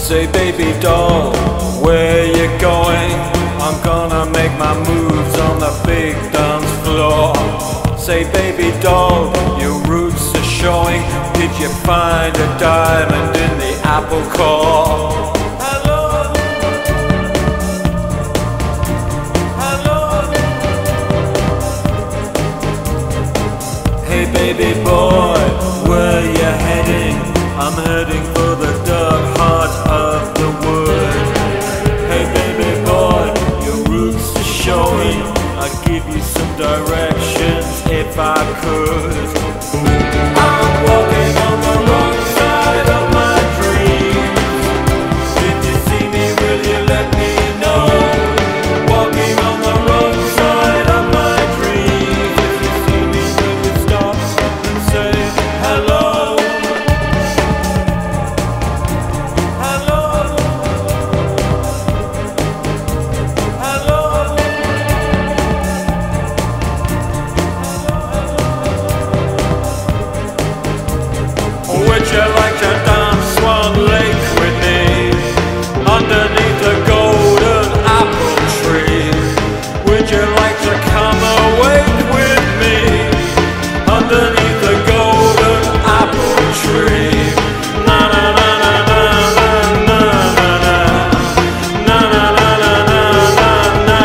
Say baby doll, where you going? I'm gonna make my moves on the big dance floor. Say baby doll, your roots are showing. Did you find a diamond in the apple core? Hello, hello. Hey baby boy, where you heading? I'm heading for the dark heart of the wood. Hey baby boy, your roots are showing. I'd give you some directions if I could. I'm walking on the wrong side of my dreams. If you see me, will you let me know? Walking on the wrong side of my dreams. If you see me, will you stop and say hello? Would you like to dance Swan Lake with me underneath the golden apple tree? Would you like to come awake with me underneath the golden apple tree? Na na na na na na na na na na na na na na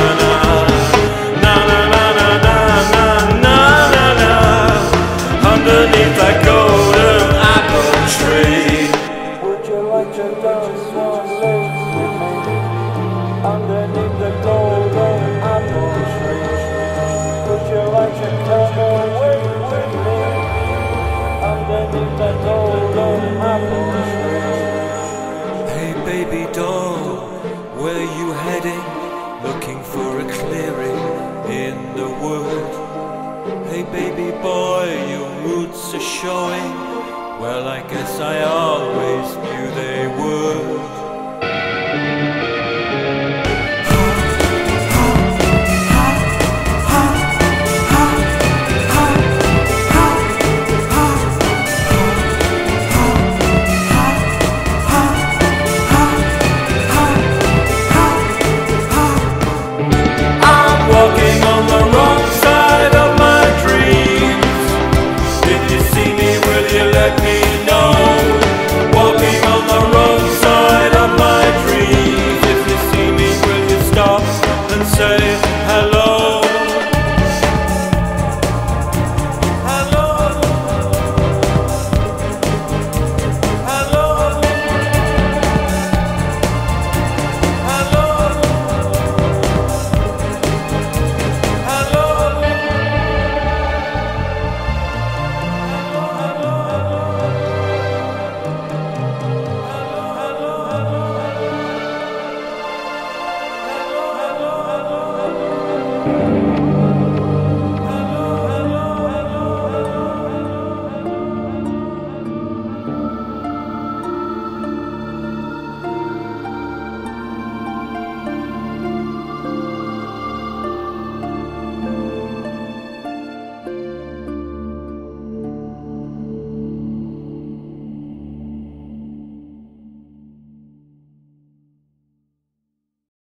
na na underneath that golden tree. Would you like to dance Swan Lake with me underneath the golden apple tree? Would you like to come away with me underneath the golden apple tree? Hey baby doll, where you heading? Looking for a clearing in the wood. Hey baby boy, your roots are showing. Well, I guess I always knew they would.